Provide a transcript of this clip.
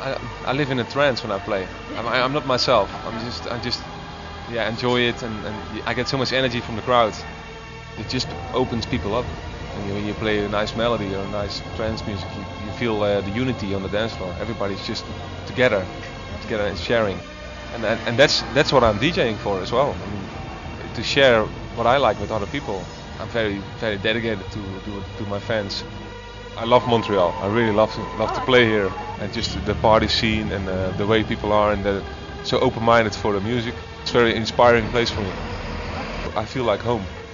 I live in a trance when I play. I'm not myself. I just yeah, enjoy it, and I get so much energy from the crowd. It just opens people up. And when you play a nice melody or a nice trance music, you feel the unity on the dance floor. Everybody's just together and sharing. And that's what I'm DJing for as well. I mean, to share what I like with other people. I'm very dedicated to my fans. I love Montreal. I really love to play here, and just the party scene and the way people are, and they're so open-minded for the music. It's a very inspiring place for me. I feel like home.